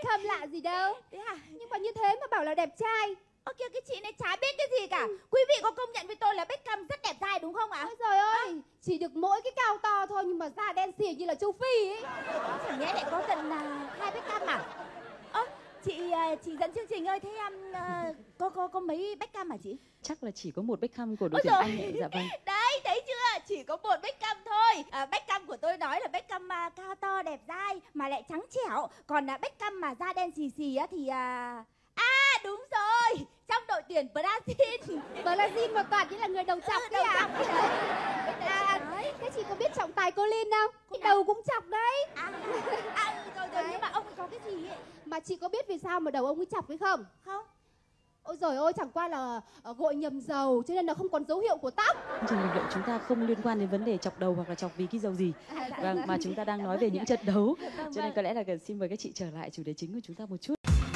Beckham lạ gì đâu. Thế à? Nhưng mà như thế mà bảo là đẹp trai. Ơ kìa, cái chị này chả biết cái gì cả. Quý vị có công nhận với tôi là Beckham rất đẹp trai đúng không ạ? Ôi trời ơi, chỉ được mỗi cái cao to thôi nhưng mà da đen xì như là châu Phi ấy. Chẳng nhẽ lại có tận hai Beckham à? Ơ, chị dẫn chương trình ơi, thế có mấy Beckham hả chị? Chắc là chỉ có một Beckham của đội tuyển Anh ạ. Dạ vâng. Đấy, thấy chưa? Chỉ có một Beckham thôi. Beckham của tôi nói là Beckham cao to đẹp dai mà lại trắng trẻo. Còn Beckham mà da đen xì xì á thì đúng rồi, trong đội tuyển Brazil. Brazil mà toàn như là người đầu chọc đấy à? Thế chị có biết trọng tài Colin không? Cái đầu cũng chọc đấy. Rồi, nhưng mà ông ấy có cái gì ấy? Mà chị có biết vì sao mà đầu ông ấy chọc hay không? Không. Ôi giời ơi, chẳng qua là gội nhầm dầu cho nên là không còn dấu hiệu của tóc. Chương trình bình luận chúng ta không liên quan đến vấn đề chọc đầu hoặc là chọc vì cái dầu gì. Vâng, mà chúng ta đang nói về những trận đấu. Cho nên có lẽ là xin mời các chị trở lại chủ đề chính của chúng ta một chút.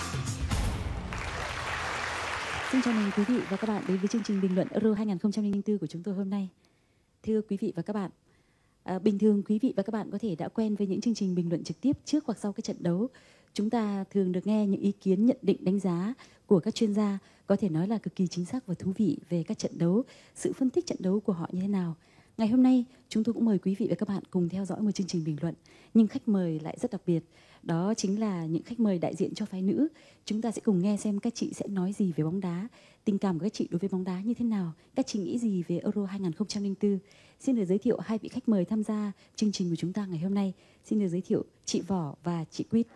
Xin chào mừng quý vị và các bạn đến với chương trình bình luận Euro 2004 của chúng tôi hôm nay. Thưa quý vị và các bạn, bình thường quý vị và các bạn có thể đã quen với những chương trình bình luận trực tiếp trước hoặc sau cái trận đấu. Chúng ta thường được nghe những ý kiến, nhận định, đánh giá của các chuyên gia có thể nói là cực kỳ chính xác và thú vị về các trận đấu, sự phân tích trận đấu của họ như thế nào. Ngày hôm nay, chúng tôi cũng mời quý vị và các bạn cùng theo dõi một chương trình bình luận, nhưng khách mời lại rất đặc biệt. Đó chính là những khách mời đại diện cho phái nữ. Chúng ta sẽ cùng nghe xem các chị sẽ nói gì về bóng đá, tình cảm của các chị đối với bóng đá như thế nào, các chị nghĩ gì về Euro 2004. Xin được giới thiệu hai vị khách mời tham gia chương trình của chúng ta ngày hôm nay. Xin được giới thiệu chị Võ và chị Quýt.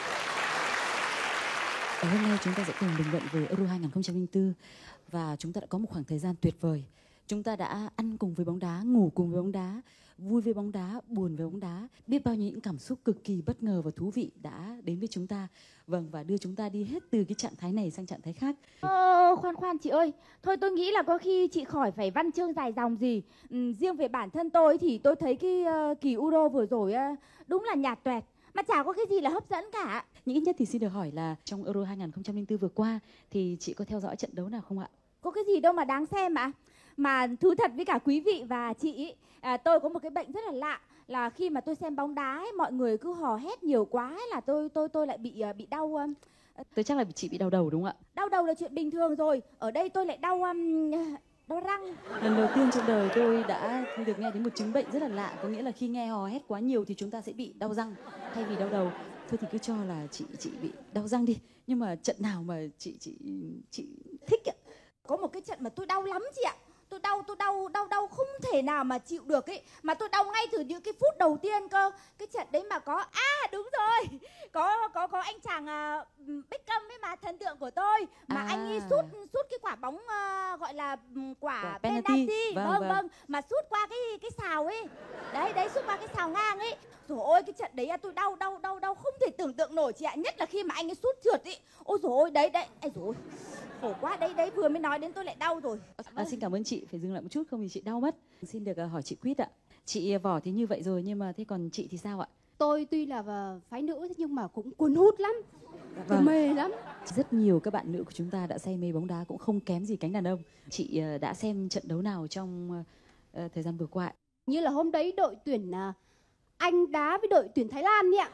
Hôm nay chúng ta sẽ cùng bình luận về Euro 2004 và chúng ta đã có một khoảng thời gian tuyệt vời. Chúng ta đã ăn cùng với bóng đá, ngủ cùng với bóng đá, vui với bóng đá, buồn với bóng đá. Biết bao nhiêu những cảm xúc cực kỳ bất ngờ và thú vị đã đến với chúng ta. Vâng, và đưa chúng ta đi hết từ cái trạng thái này sang trạng thái khác. Khoan chị ơi. Thôi tôi nghĩ là có khi chị khỏi phải văn chương dài dòng gì. Riêng về bản thân tôi thì tôi thấy cái kỳ Euro vừa rồi đúng là nhạt toẹt. Mà chả có cái gì là hấp dẫn cả. Nhưng ít nhất thì xin được hỏi là trong Euro 2004 vừa qua thì chị có theo dõi trận đấu nào không ạ? Có cái gì đâu mà đáng xem ạ. Mà thú thật với cả quý vị và chị tôi có một cái bệnh rất là lạ. Là khi mà tôi xem bóng đá ấy, mọi người cứ hò hét nhiều quá ấy, là tôi lại bị đau. Tôi chắc là chị bị đau đầu đúng không ạ? Đau đầu là chuyện bình thường rồi. Ở đây tôi lại đau răng. Lần đầu tiên trong đời tôi đã được nghe đến một chứng bệnh rất là lạ. Có nghĩa là khi nghe hò hét quá nhiều thì chúng ta sẽ bị đau răng thay vì đau đầu. Thôi thì cứ cho là chị bị đau răng đi. Nhưng mà trận nào mà chị thích ạ? Có một cái trận mà tôi đau lắm chị ạ. Tôi đau không thể nào mà chịu được ấy. Mà tôi đau ngay từ những cái phút đầu tiên cơ. Cái trận đấy mà có đúng rồi. Có anh chàng Beckham ấy mà, thần tượng của tôi. Mà anh ấy sút cái quả bóng gọi là quả penalty. Vâng. Mà sút qua cái sào ấy. Đấy sút qua cái sào ngang ấy. Rồi ôi cái trận đấy tôi đau không thể tưởng tượng nổi chị ạ. Nhất là khi mà anh ấy sút trượt ấy. Ôi dồi ôi đấy. Ây dồi ôi, khổ quá đấy vừa mới nói đến tôi lại đau rồi. Xin cảm ơn chị, phải dừng lại một chút không thì chị đau mất. Xin được hỏi chị Quýt ạ. Chị Võ thì như vậy rồi nhưng mà thế còn chị thì sao ạ? Tôi tuy là phái nữ nhưng mà cũng cuốn hút lắm. Tôi mê lắm. Rất nhiều các bạn nữ của chúng ta đã say mê bóng đá cũng không kém gì cánh đàn ông. Chị đã xem trận đấu nào trong thời gian vừa qua? Như là hôm đấy đội tuyển Anh đá với đội tuyển Thái Lan nhỉ ạ.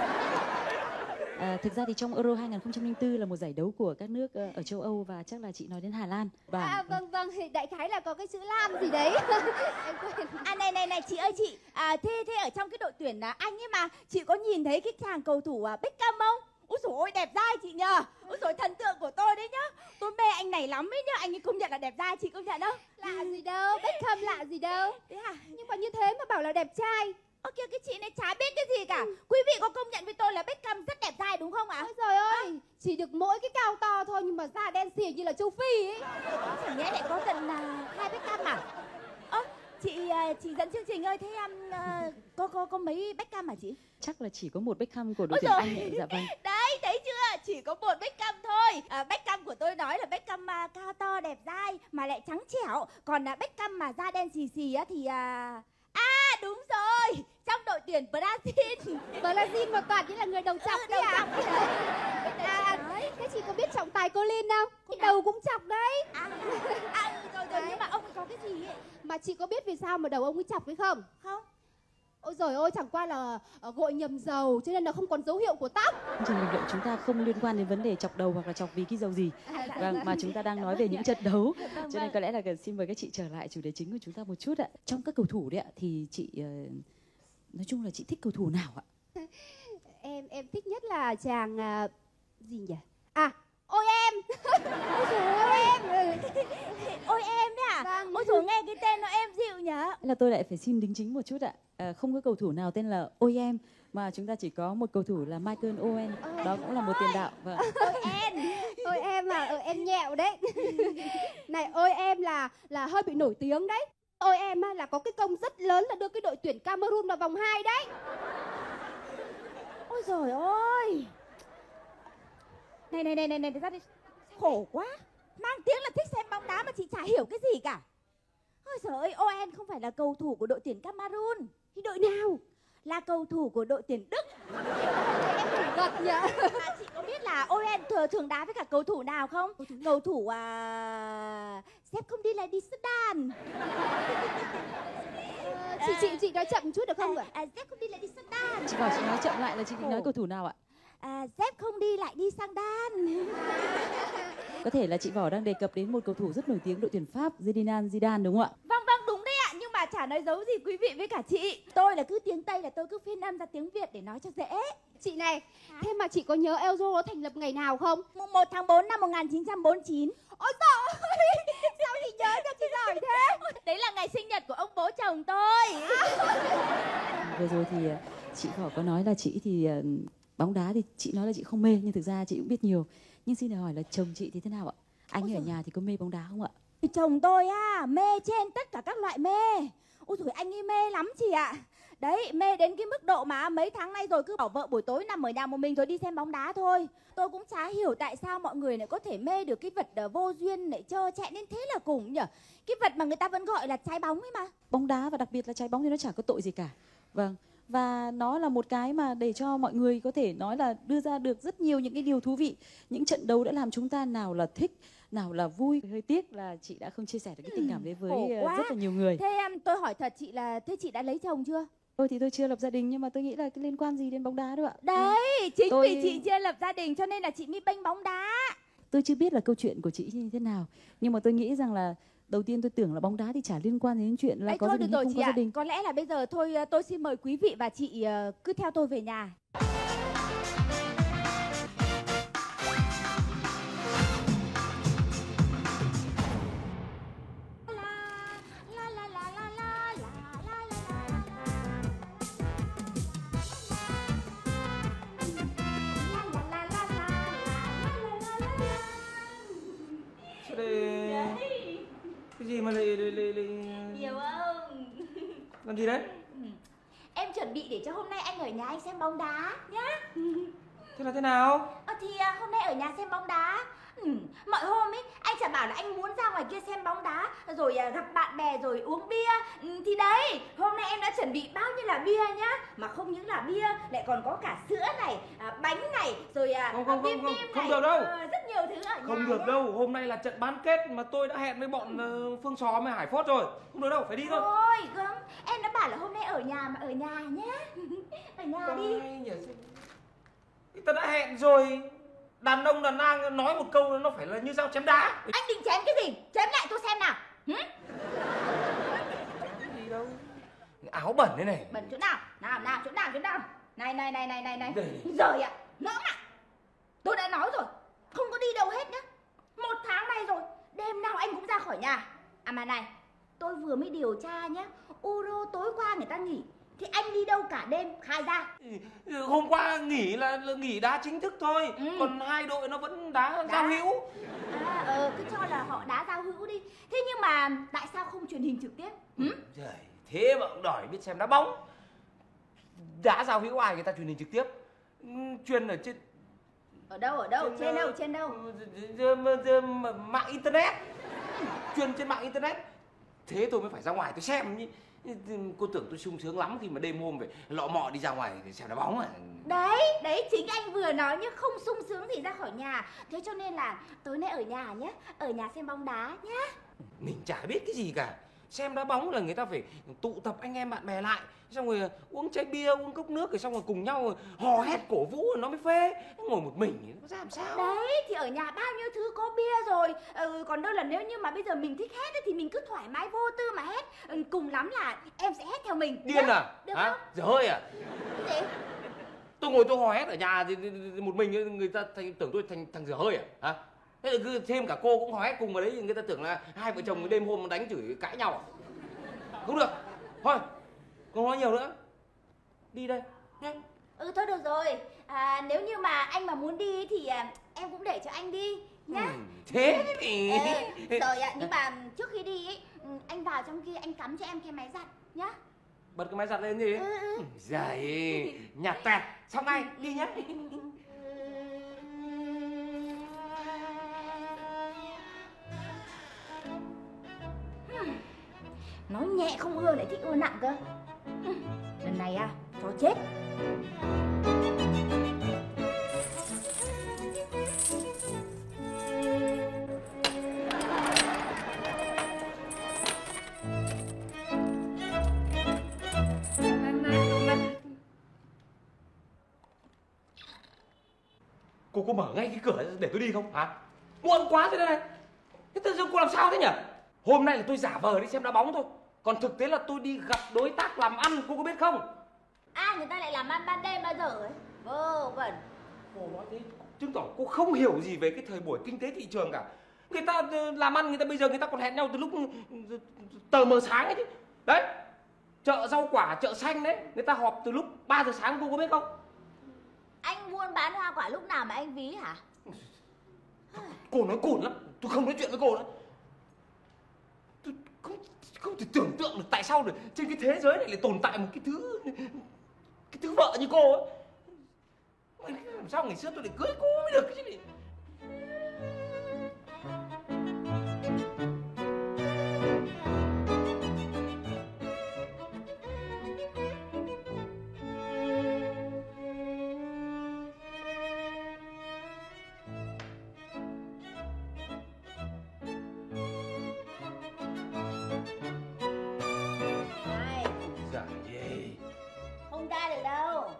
Thực ra thì trong Euro 2004 là một giải đấu của các nước ở châu Âu và chắc là chị nói đến Hà Lan. Vâng, thì đại khái là có cái chữ Lan gì đấy. Em quên. Này chị ơi chị, thế ở trong cái đội tuyển Anh ấy mà chị có nhìn thấy cái chàng cầu thủ Beckham không? Úi dồi ôi đẹp dai chị nhờ. Úi dồi thần tượng của tôi đấy nhá. Tôi mê anh này lắm ấy nhá. Anh ấy công nhận là đẹp dai, chị công nhận không? Lạ gì đâu, Beckham lạ gì đâu. Thế à? Nhưng mà như thế mà bảo là đẹp trai. Ơ kìa, cái chị này chả biết cái gì cả. Quý vị có công nhận với tôi là Beckham rất đẹp trai đúng không ạ? Ôi trời ơi, chỉ được mỗi cái cao to thôi nhưng mà da đen xì như là châu Phi ấy. Chẳng nhẽ lại có tận hai Beckham à? Chị dẫn chương trình ơi, thế có mấy Beckham hả chị? Chắc là chỉ có một Beckham của đội tuyển Anh ạ. Dạ vâng. Đấy, thấy chưa? Chỉ có một Beckham thôi. Beckham của tôi nói là Beckham cao to đẹp dai mà lại trắng trẻo. Còn Beckham mà da đen xì xì á thì đúng rồi, trong đội tuyển Brazil. Brazil mà toàn như là người đầu chọc đấy à? Thế chị có biết trọng tài Colin không? Cái đầu cũng chọc đấy. Rồi, nhưng mà ông ấy có cái gì ấy? Mà chị có biết vì sao mà đầu ông ấy chọc hay không? Không. Ôi giời ơi, chẳng qua là gội nhầm dầu cho nên là không còn dấu hiệu của tóc. Chương trình bình luận chúng ta không liên quan đến vấn đề chọc đầu hoặc là chọc vì cái dầu gì. Vâng, mà chúng ta đang nói về những trận đấu. Cho nên có lẽ là xin mời các chị trở lại chủ đề chính của chúng ta một chút ạ. Trong các cầu thủ đấy ạ, thì chị nói chung là chị thích cầu thủ nào ạ? Em thích nhất là chàng gì nhỉ? À, ôi em. Ôi trời ơi em. Ôi em đấy à? Vâng. Ôi trời, nghe cái tên nó em dịu nhở. Là tôi lại phải xin đính chính một chút ạ. Không có cầu thủ nào tên là Ôi Em, mà chúng ta chỉ có một cầu thủ là Michael Owen. Đó cũng là một tiền đạo. Vâng. Ôi em à, em nhẹo đấy. Này, ôi em là hơi bị nổi tiếng đấy. Ôi em là có cái công rất lớn là đưa cái đội tuyển Cameroon vào vòng 2 đấy. Ôi trời ơi. Này ra đi. Khổ quá. Mang tiếng là thích xem bóng đá mà chị chả hiểu cái gì cả. Ôi trời ơi, Owen không phải là cầu thủ của đội tuyển Cameroon. Thì đội nào? Là cầu thủ của đội tuyển Đức. Em thử gật nhỉ. Mà chị có biết là Owen thường đá với cả cầu thủ nào không? Cầu thủ Sếp không đi lại đi Sudan. Chị nói chậm một chút được không ạ? Sếp không đi lại đi Sudan. Chị bảo chị nói chậm lại là chị định nói cầu thủ nào ạ? Sếp không đi lại đi sang Đan. Có thể là chị Võ đang đề cập đến một cầu thủ rất nổi tiếng đội tuyển Pháp, Zinedine Zidane đúng không ạ? Vâng, đúng đấy ạ. Nhưng mà chả nói giấu gì quý vị với cả chị. Tôi là cứ tiếng Tây là tôi cứ phiên âm ra tiếng Việt để nói cho dễ. Chị này, thế mà chị có nhớ Euro nó thành lập ngày nào không? Mùng 1 tháng 4 năm 1949. Ôi trời ơi, sao chị nhớ cho chị giỏi thế? Đấy là ngày sinh nhật của ông bố chồng tôi. Vừa rồi thì chị Võ có nói là chị thì bóng đá thì chị nói là chị không mê, nhưng thực ra chị cũng biết nhiều. Nhưng xin hỏi là chồng chị thì thế nào ạ? Anh ở nhà thì có mê bóng đá không ạ? Chồng tôi mê trên tất cả các loại mê. Ôi trời, anh ấy mê lắm chị ạ. Đấy, mê đến cái mức độ mà mấy tháng nay rồi cứ bảo vợ buổi tối nằm ở nhà một mình rồi đi xem bóng đá thôi. Tôi cũng chả hiểu tại sao mọi người lại có thể mê được cái vật vô duyên lại trơ trẽn đến thế là cùng nhỉ. Cái vật mà người ta vẫn gọi là trái bóng ấy mà. Bóng đá và đặc biệt là trái bóng thì nó chả có tội gì cả. Vâng. Và nó là một cái mà để cho mọi người có thể nói là đưa ra được rất nhiều những cái điều thú vị. Những trận đấu đã làm chúng ta nào là thích, nào là vui. Hơi tiếc là chị đã không chia sẻ được cái tình cảm đấy với rất là nhiều người. Thế tôi hỏi thật chị là thế chị đã lấy chồng chưa? Tôi thì tôi chưa lập gia đình, nhưng mà tôi nghĩ là cái liên quan gì đến bóng đá đâu ạ. Đấy, chính vì chị chưa lập gia đình cho nên là chị mới bênh bóng đá. Tôi chưa biết là câu chuyện của chị như thế nào, nhưng mà tôi nghĩ rằng là đầu tiên tôi tưởng là bóng đá thì chả liên quan đến chuyện là có gia đình hay không có gia đình. Có lẽ là bây giờ thôi tôi xin mời quý vị và chị cứ theo tôi về nhà. Cái gì mà lại Nhiều không? làm gì đấy? Em chuẩn bị để cho hôm nay anh ở nhà anh xem bóng đá nhá. Thế là thế nào? Thì hôm nay ở nhà xem bóng đá. Mọi hôm ấy anh chả bảo là anh muốn ra ngoài kia xem bóng đá rồi gặp bạn bè rồi uống bia. Thì đấy, hôm nay em đã chuẩn bị bao nhiêu là bia nhá. Mà không những là bia lại còn có cả sữa này, bánh này, rồi không được đâu. Rất nhiều thứ ở nhà. Không được đâu, hôm nay là trận bán kết mà tôi đã hẹn với bọn Phương Só với Hải Phốt rồi. Không được đâu, phải đi thôi. Thôi gớm, em đã bảo là hôm nay ở nhà mà ở nhà nhá. Ở nhà đi. Ta đã hẹn rồi. Đàn ông đàn nàng nói một câu nó phải là như dao chém đá. Anh định chém cái gì? Chém lại tôi xem nào. Cái gì đâu. Áo bẩn thế này. Bẩn chỗ nào? Nào, chỗ nào? Này. Đây. Rồi ạ, nỡ ạ. Tôi đã nói rồi, không có đi đâu hết nhá. 1 tháng nay rồi, đêm nào anh cũng ra khỏi nhà. Mà này, tôi vừa mới điều tra nhá. Euro tối qua người ta nghỉ, thì anh đi đâu cả đêm, khai ra. Hôm qua nghỉ là nghỉ đá chính thức thôi. Còn hai đội nó vẫn đá giao hữu. Cứ cho là họ đá giao hữu đi. Thế nhưng mà tại sao không truyền hình trực tiếp? Trời, thế mà cũng đòi biết xem đá bóng. Đá giao hữu ai người ta truyền hình trực tiếp? Truyền ở trên... Ở đâu? Trên đâu? Mạng internet. Truyền trên mạng internet. Thế tôi mới phải ra ngoài tôi xem nhỉ. Cô tưởng tôi sung sướng lắm khi mà đêm hôm phải lọ mọ đi ra ngoài để xem đá bóng à. Đấy chính anh vừa nói nhá, không sung sướng gì ra khỏi nhà. Thế cho nên là tối nay ở nhà nhá, ở nhà xem bóng đá nhá. Mình chả biết cái gì cả. xem đá bóng là người ta phải tụ tập anh em bạn bè lại, xong rồi uống chai bia, uống cốc nước, rồi xong rồi cùng nhau hò hét cổ vũ nó mới phê. Ngồi một mình nó ra làm sao? Đấy thì ở nhà bao nhiêu thứ có bia rồi. Còn đâu là nếu như mà bây giờ mình thích hét ấy, thì mình cứ thoải mái vô tư mà hét. Cùng lắm là em sẽ hét theo mình. Điên nhá. à? Được Hả? không? Dở hơi à? Cái gì? Tôi ngồi tôi hò hét ở nhà thì một mình người ta tưởng tôi thành thằng dở hơi à? Hả? Thế là cứ thêm cả cô cũng hò hét cùng vào đấy, người ta tưởng là hai vợ chồng đêm hôm đánh chửi cãi nhau à? Không được. Thôi, không nói nhiều nữa. Đi đây nhé. Thôi được rồi. Nếu như mà anh mà muốn đi thì em cũng để cho anh đi nhá. Thế thì Rồi ạ, nhưng mà trước khi đi ấy, anh vào trong kia anh cắm cho em cái máy giặt nhá. bật cái máy giặt lên gì? Giời, nhạt tẹt. Xong ngay, đi nhé. Nói nhẹ không ưa lại thích ưa nặng cơ. Lần này cho chết. Cô có mở ngay cái cửa để tôi đi không hả? Muộn quá thế này. Thế tự dưng cô làm sao thế nhỉ? Hôm nay là tôi giả vờ đi xem đá bóng thôi, còn thực tế là tôi đi gặp đối tác làm ăn, cô có biết không? Người ta lại làm ăn ban đêm bao giờ ấy? Vớ vẩn. Cô nói thế chứng tỏ cô không hiểu gì về cái thời buổi kinh tế thị trường cả. Người ta làm ăn, người ta bây giờ người ta còn hẹn nhau từ lúc tờ mờ sáng ấy chứ. Đấy, chợ rau quả, chợ xanh đấy, người ta họp từ lúc 3 giờ sáng, cô có biết không? Anh buôn bán hoa quả lúc nào mà anh ví hả? Cô nói cồn lắm, tôi không nói chuyện với cô nữa. Tôi không thể tưởng tượng được tại sao được trên cái thế giới này lại tồn tại một cái thứ vợ như cô ấy. Làm sao ngày xưa tôi lại cưới cô mới được chứ nhỉ? Này, Dạ gì? không ra được đâu.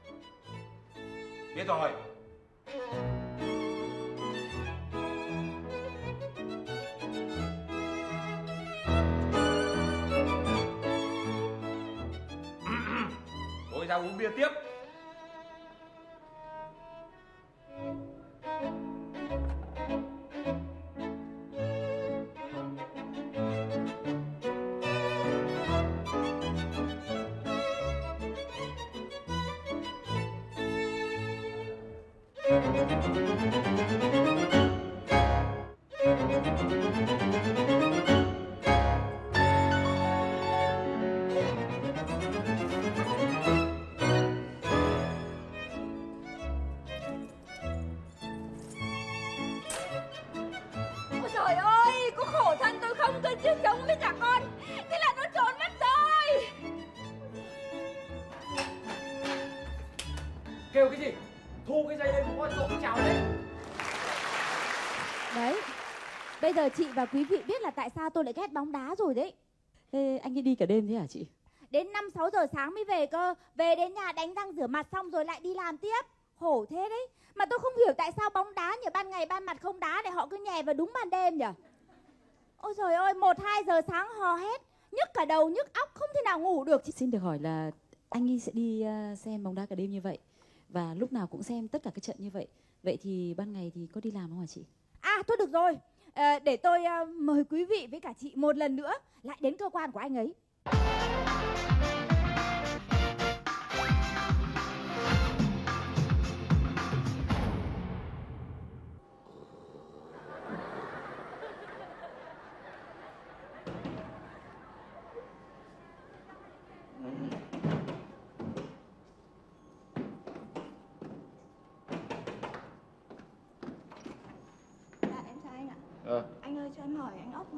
Biết rồi. Tôi ra uống bia tiếp. Ôi trời ơi, có khổ thân tôi không cơ chứ, sống với cả con. Thế là nó trốn mất rồi. Kêu cái gì? Thu cái dây lên của con trộm chào đấy. Đấy, bây giờ chị và quý vị biết là tại sao tôi lại ghét bóng đá rồi đấy. Thế anh ấy đi cả đêm thế hả chị? Đến 5-6 giờ sáng mới về cơ. Về đến nhà đánh răng rửa mặt xong rồi lại đi làm tiếp. Khổ thế đấy. Mà tôi không hiểu tại sao bóng đá nhỉ, ban ngày ban mặt không đá để họ cứ nhè vào đúng ban đêm nhỉ. Ôi trời ơi, 1-2 giờ sáng hò hét, nhức cả đầu nhức óc, không thể nào ngủ được. Xin được hỏi là anh ấy sẽ đi xem bóng đá cả đêm như vậy và lúc nào cũng xem tất cả các trận như vậy. Vậy thì ban ngày thì có đi làm không hả chị? Thôi được rồi, để tôi mời quý vị với cả chị một lần nữa lại đến cơ quan của anh ấy. Dạ em chào anh ạ. Anh ơi cho em hỏi anh Ốc ạ.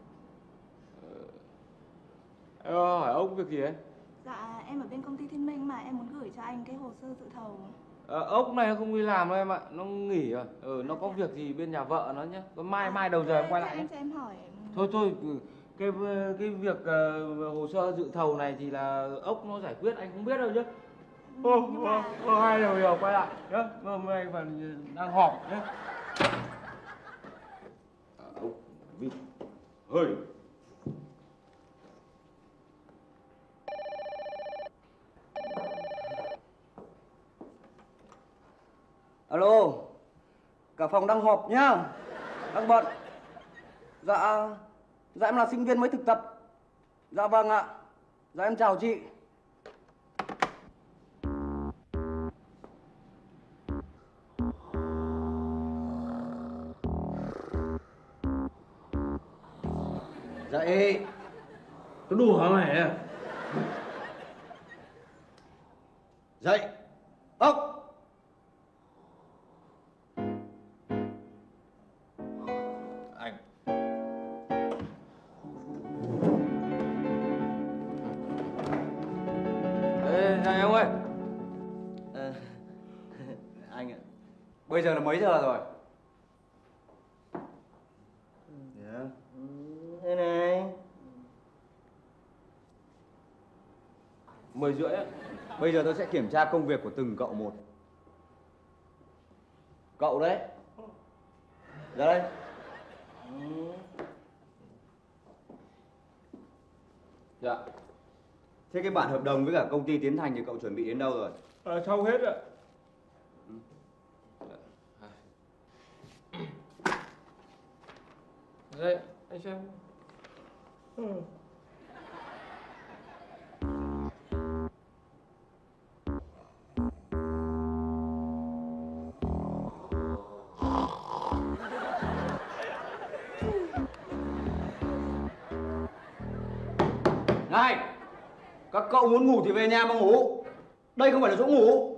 Hỏi ông việc gì ấy? Dạ em ở bên công ty Thiên Minh mà em muốn gửi cho anh cái hồ sơ dự thầu. Ốc này không đi làm đâu em ạ, nó nghỉ rồi. Nó có việc gì bên nhà vợ nó nhá. Mai đầu giờ em quay lại nhé. Anh cho em hỏi. Thôi cái việc hồ sơ dự thầu này thì là ốc nó giải quyết, anh không biết đâu chứ. Hai điều hiểu quay lại nhá. Hôm nay còn đang họp nhá. Ốc vít hơi. Alo, cả phòng đang họp nhá, đang bận. Dạ em là sinh viên mới thực tập. Dạ vâng ạ. Dạ em chào chị. Dậy. Tôi đùa hả mày à? Dậy. Ốc. Anh. Ê, này ông ơi. Anh ạ. Bây giờ là mấy giờ rồi? Thế này. 10 rưỡi á. Bây giờ tôi sẽ kiểm tra công việc của từng cậu một. Cậu đấy. Ra đây. Dạ. Thế cái bản hợp đồng với cả công ty Tiến Thành thì cậu chuẩn bị đến đâu rồi? Xong hết rồi. Đây, anh xem. Này, các cậu muốn ngủ thì về nhà mà ngủ. Đây không phải là chỗ ngủ.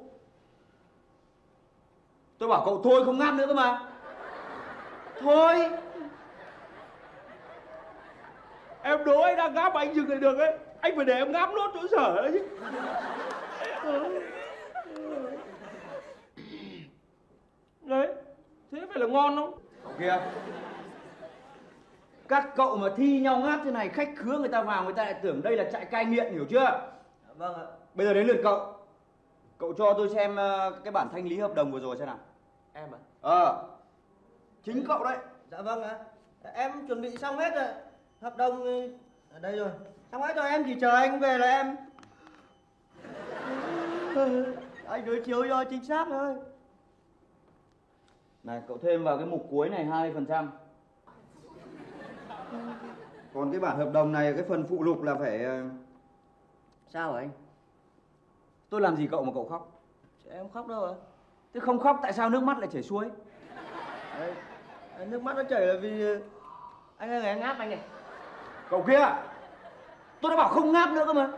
Tôi bảo cậu thôi không ngáp nữa cơ mà. Thôi. Em đố anh đang ngáp mà anh dừng lại được ấy. Anh phải để em ngáp nốt chỗ sở đấy chứ. Đấy, thế phải là ngon không? Cậu kia. Các cậu mà thi nhau ngáp thế này, khách khứa người ta vào người ta lại tưởng đây là trại cai nghiện, hiểu chưa? Vâng ạ. Bây giờ đến lượt cậu. Cậu cho tôi xem cái bản thanh lý hợp đồng vừa rồi xem nào. Em à? Chính cậu đấy. Dạ vâng ạ. Em chuẩn bị xong hết rồi. Hợp đồng ở đây rồi. Xong hết rồi, em chỉ chờ anh về là em. Anh đối chiếu cho chính xác thôi. Này, cậu thêm vào cái mục cuối này 20%. Còn cái bản hợp đồng này, cái phần phụ lục là phải... Sao hả anh? Tôi làm gì cậu mà cậu khóc? Em khóc đâu ạ? Thế không khóc tại sao nước mắt lại chảy xuôi? Đấy, nước mắt nó chảy là vì anh ơi, anh ngáp anh này. Cậu kia, tôi đã bảo không ngáp nữa cơ mà.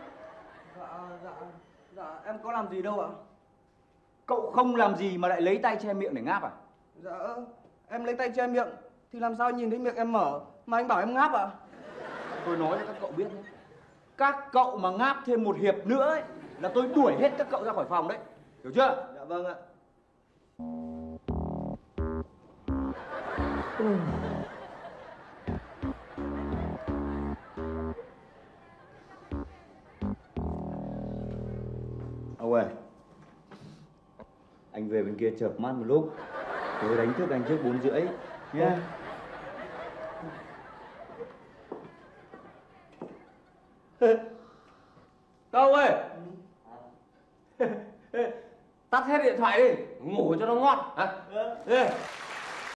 Dạ, em có làm gì đâu ạ? Cậu không làm gì mà lại lấy tay che miệng để ngáp à? Dạ, em lấy tay che miệng thì làm sao nhìn thấy miệng em mở mà anh bảo em ngáp ạ? Tôi nói cho các cậu biết nhé. Các cậu mà ngáp thêm một hiệp nữa ấy, là tôi đuổi hết các cậu ra khỏi phòng đấy. Hiểu chưa? Dạ vâng ạ. Ông ơi, anh về bên kia chợp mắt một lúc. Tôi đánh thức anh trước 4 rưỡi nhé. Đâu ơi. Tắt hết điện thoại đi, ngủ cho nó ngon hả?